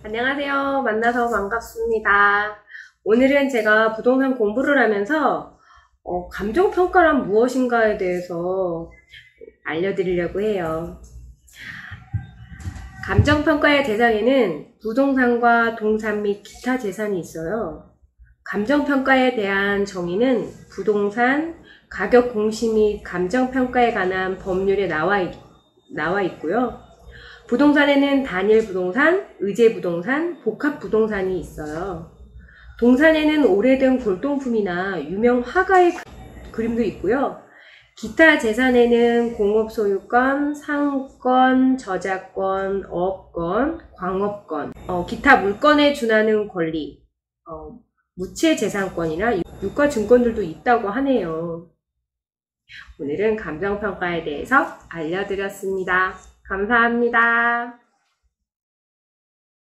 안녕하세요. 만나서 반갑습니다. 오늘은 제가 부동산 공부를 하면서 감정평가란 무엇인가에 대해서 알려드리려고 해요. 감정평가의 대상에는 부동산과 동산 및 기타 재산이 있어요. 감정평가에 대한 정의는 부동산, 가격 공시 및 감정평가에 관한 법률에 나와 있고요. 부동산에는 단일 부동산, 의제 부동산, 복합 부동산이 있어요. 동산에는 오래된 골동품이나 유명 화가의 그림도 있고요. 기타 재산에는 공업 소유권, 상권, 저작권, 어업권, 광업권, 기타 물건에 준하는 권리, 무채 재산권이나 유가 증권들도 있다고 하네요. 오늘은 감정평가에 대해서 알려드렸습니다. 감사합니다.